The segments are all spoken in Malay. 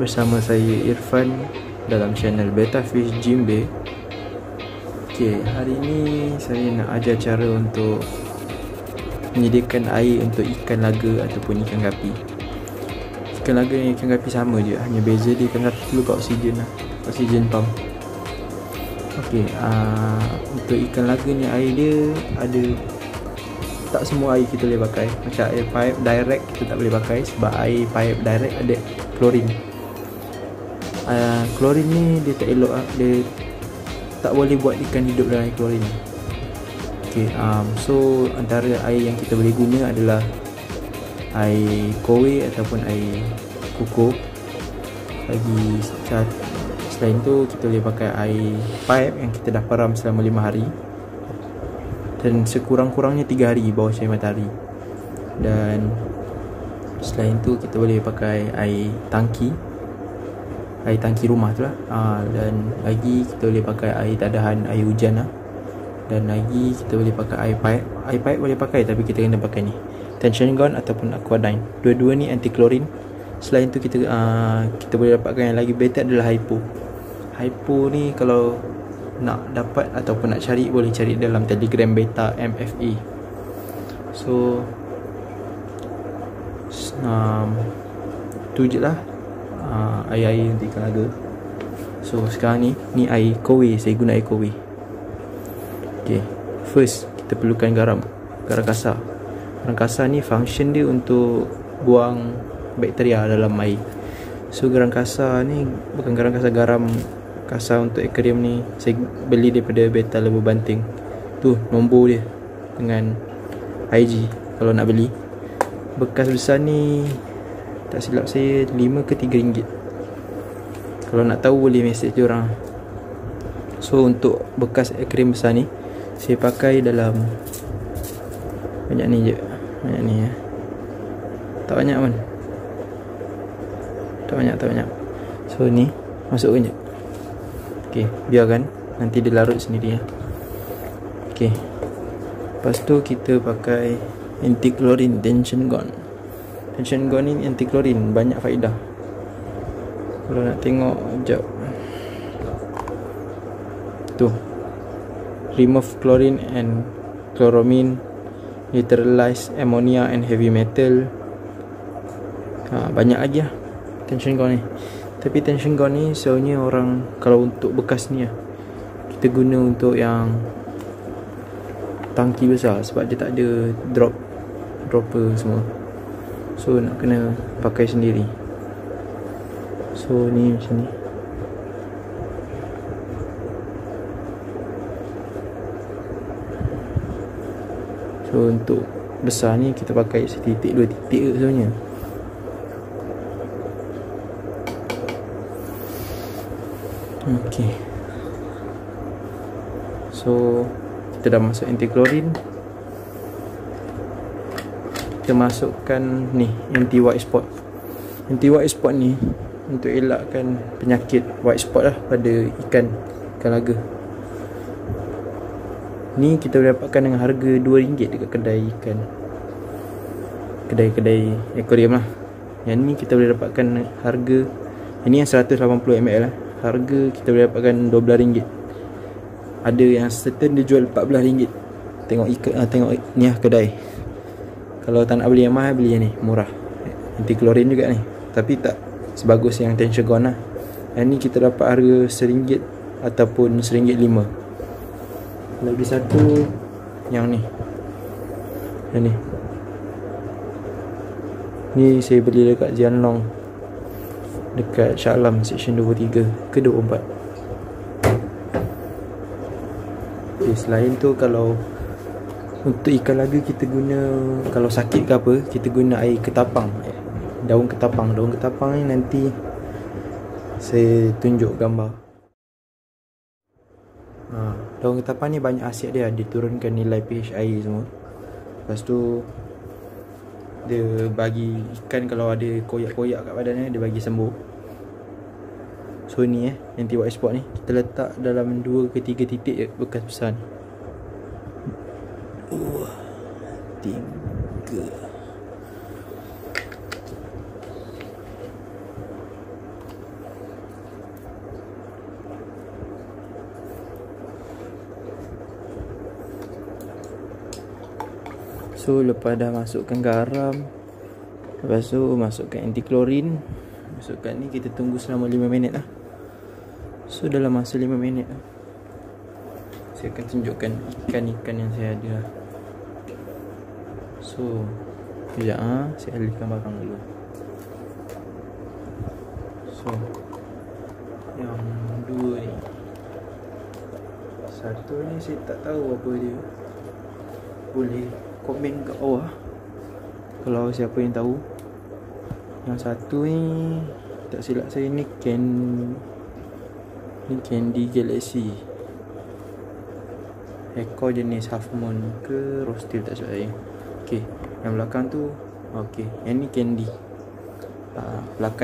Bersama saya Irfan dalam channel Beta Fish Jimbe. Okay, hari ini saya nak ajar cara untuk menyediakan air untuk ikan laga ataupun ikan gapi. Ikan laga dan ikan gapi sama je, hanya beza dia ikan gapi perlu kat oksigen lah, oksigen pump. Okay, untuk ikan laga ni air dia ada, tak semua air kita boleh pakai. Macam air pipe direct kita tak boleh pakai sebab air pipe direct ada klorin. Klorin ni dia tak elok lah. Dia tak boleh buat ikan hidup dalam air klorin. Okay, so antara air yang kita boleh guna adalah air kowe ataupun air kukuh. Selain tu kita boleh pakai air pipe yang kita dah peram selama 5 hari dan sekurang-kurangnya 3 hari bawah cahaya matahari. Dan selain tu kita boleh pakai air tangki rumah tu lah. Dan lagi kita boleh pakai air tadahan air hujan lah. Dan lagi kita boleh pakai air pipe. Air pipe boleh pakai tapi kita kena pakai ni, tension gun ataupun aquadyne. Dua-dua ni anti klorin. Selain tu kita boleh dapatkan yang lagi better adalah hypo. Hypo ni kalau nak dapat ataupun nak cari, boleh cari dalam Telegram Beta MFA. So tu je lah air-air untuk ikan laga. So sekarang ni air kowe. Saya guna air kowe. Okay, first kita perlukan garam kasar. Garam kasar ni function dia untuk buang bakteria dalam air. So garam kasar ni bukan garam kasar untuk aquarium ni, saya beli daripada Beta Lebu Banting. Tu nombor dia dengan IG kalau nak beli. Bekas besar ni tak silap saya 5 ke 3 ringgit. Kalau nak tahu boleh message dia orang. So untuk bekas aquarium besar ni saya pakai dalam banyak ni je. Banyak ni ya. Tak banyak pun. Tak banyak. So ni masukkan je. Okay, biarkan nanti dia larut sendiri ya. Okay, lepas tu kita pakai anti klorin tension gun. Tension gun ni anti klorin, banyak faedah. Kalau nak tengok sekejap, tu remove chlorine and chloramine, neutralize ammonia and heavy metal. Banyak lagi lah tension gun ni. Tapi tension gun ni sebenarnya orang, kalau untuk bekas ni lah, kita guna untuk yang tangki besar sebab dia tak ada dropper semua. So nak kena pakai sendiri. So ni macam ni. So untuk besar ni kita pakai setitik 2 titik ke sebenarnya. Okay, so kita dah masuk anti klorin. Kita masukkan ni anti white spot. Anti white spot ni untuk elakkan penyakit white spot lah pada ikan laga. Ni kita boleh dapatkan dengan harga RM2 dekat kedai aquarium lah. Yang ni kita boleh dapatkan harga, ini yang 180 ml lah. Harga kita boleh dapatkan RM12. Ada yang certain dia jual RM14. Tengok ni lah kedai. Kalau tak nak beli yang mahal, beli yang ni murah. Anti klorin juga ni, tapi tak sebagus yang tension gun lah. Yang ni kita dapat harga RM1 ataupun RM1.05. Lagi satu yang ni. Yang ni. Ni saya beli dekat Jianlong, dekat Shah Alam section 23 ke 24. Okay, selain tu kalau untuk ikan laga kita guna, kalau sakit ke apa, kita guna air ketapang. Daun ketapang ni nanti saya tunjuk gambar. Daun ketapang ni banyak khasiat dia, turunkan nilai pH air semua. Lepas tu dia bagi ikan kalau ada koyak-koyak kat badannya, dia bagi sembuh. So ni anti white spot ni kita letak dalam 2 ke 3 titik je bekas besar ni. 2, 3. So lepas dah masukkan garam, lepas tu masukkan anti-klorin, masukkan ni, kita tunggu selama 5 minit lah. So dalam masa 5 minit lah, saya akan tunjukkan ikan-ikan yang saya ada lah. So sekejap saya alihkan barang dulu. So yang dua ni, satu ni saya tak tahu apa dia. Boleh komen kat bawah kalau siapa yang tahu. Yang satu ni tak silap saya ni Candy Galaxy. Ekor jenis Half Moon ke Roastil tak silap saya. Okay, yang belakang tu okay, yang ni Candy plakat.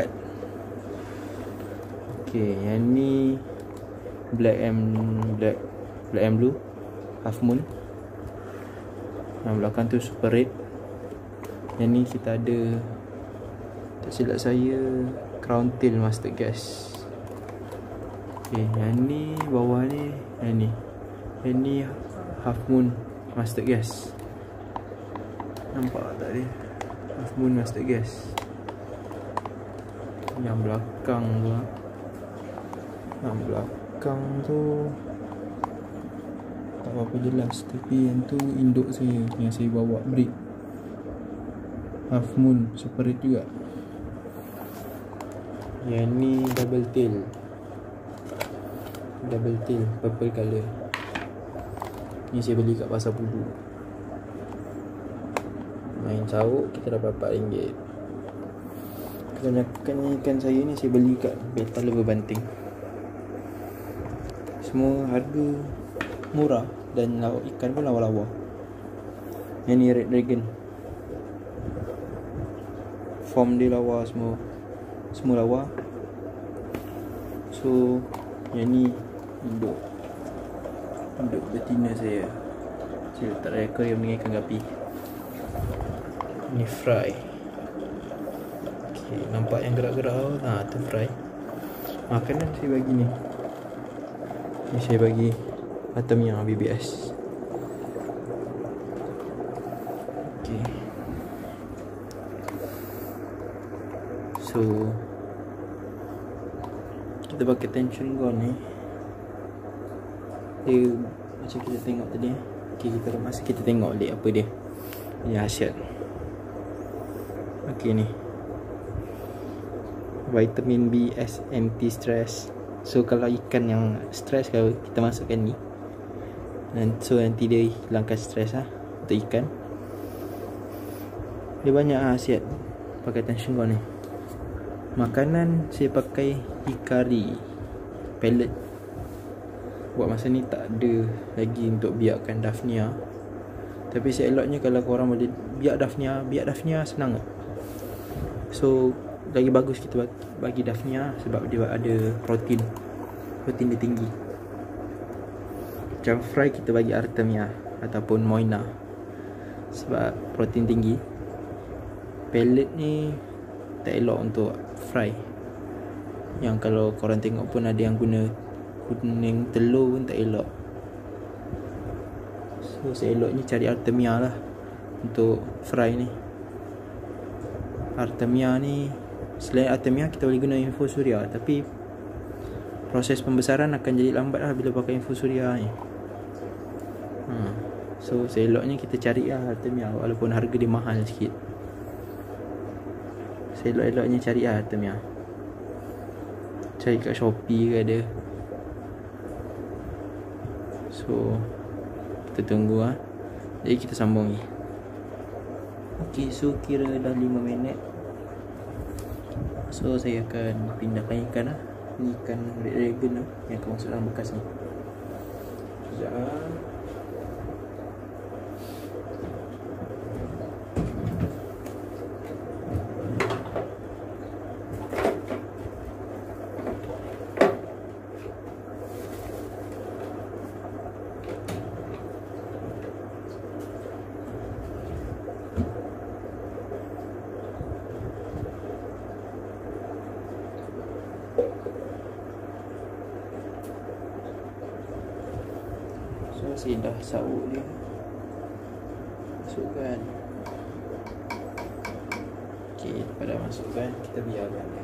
Okay, yang ni Black and Blue Half Moon. Yang belakang tu Super Red. Yang ni kita ada, tak silap saya, Crown Tail Mustard Gas. Okay, yang ni bawah ni, yang ni Half Moon Mustard Gas. Nampak tak dia? Half Moon Mustard Gas. Yang belakang tu tak apa jelas, tapi yang tu induk saya, yang saya bawa breed Half Moon Super Red juga. Yang ni Double Tail purple colour. Ni saya beli kat Pasar Pudu. Main caruk kita dapat RM4. Kebanyakan ikan saya ni saya beli kat Beta Lover Banting. Semua harga murah dan ikan pun lawa-lawa. Yang ni Red Dragon, form dia lawa, semua lawa. So yang ni induk betina saya letak dalam aquarium dengan ikan gapi. Ni fry. Okay, nampak yang gerak-gerak tu fry. Makanan saya bagi ni saya bagi Artemia BBS. Okay, so kita pakai tension gun ni. Dia macam kita tengok tadi. Okay, kita masa kita tengok balik apa dia khasiat. Okay, ni vitamin BS anti stress. So kalau ikan yang stress, kalau kita masukkan ni, so nanti dia hilangkan stres untuk ikan. Dia banyak khasiat pakai tension gun ni. Makanan saya pakai hikari pellet. Buat masa ni tak ada lagi untuk biarkan Daphnia. Tapi seeloknya kalau korang boleh biar Daphnia senang. So lagi bagus kita bagi Daphnia sebab dia ada protein dia tinggi. Macam fry kita bagi Artemia ataupun Moina sebab protein tinggi. Pellet ni tak elok untuk fry. Yang kalau korang tengok pun ada yang guna kuning telur pun tak elok. So seeloknya cari Artemia lah untuk fry ni. Artemia ni, selain Artemia kita boleh guna infusoria, tapi proses pembesaran akan jadi lambat lah bila pakai infusoria ni. So seeloknya kita cari lah Artemia, walaupun harga dia mahal sikit. Seelok-eloknya cari lah Artemia. Cari kat Shopee ke ada. So kita tunggu jadi kita sambung ni. Okay, so kira dah 5 minit. So saya akan pindahkan ikan lah. Ni ikan Red Dragon lah yang akan masuk dalam bekas ni. Sekejap. So saya dah sauk dia. masukkan. Okey, pada masukkan, kita biarkan dia.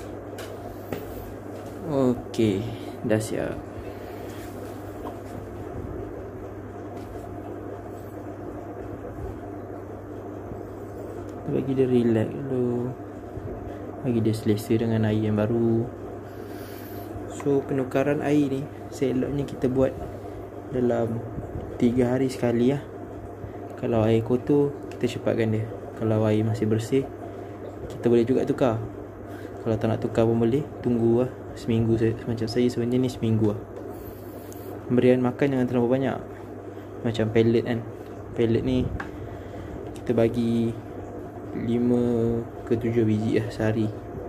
Okey, dah siap. Bagi dia relax dulu, bagi dia selesa dengan air yang baru. So penukaran air ni seloknya kita buat dalam 3 hari sekali lah. Kalau air kotor, kita cepatkan dia. Kalau air masih bersih, kita boleh juga tukar. Kalau tak nak tukar pun boleh, tunggu lah seminggu. Macam saya sebenarnya ni seminggu lah. Pemberian makan jangan terlalu banyak. Macam pellet kan, pellet ni kita bagi 5 ke 7 biji lah sehari.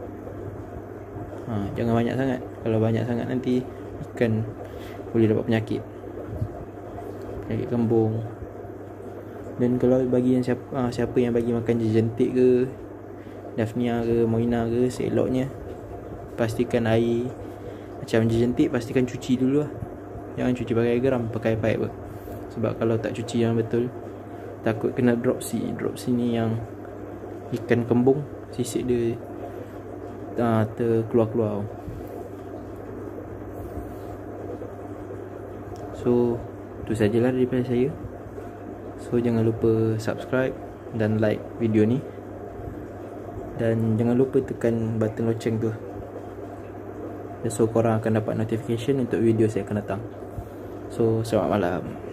Jangan banyak sangat. Kalau banyak sangat nanti ikan boleh dapat penyakit kembung. Dan kalau bagi yang siapa yang bagi makan jentik ke, Daphnia ke, Moina ke, seloknya pastikan air macam jentik, pastikan cuci dulu lah. Jangan cuci pakai air geram, pakai pipe lah. Sebab kalau tak cuci yang betul, takut kena dropsy. Dropsy ni yang ikan kembung, sisik dia terkeluar-keluar. So itu sajalah daripada saya. So jangan lupa subscribe dan like video ni. Dan jangan lupa tekan button loceng tu, so korang akan dapat notification untuk video saya akan datang. So selamat malam.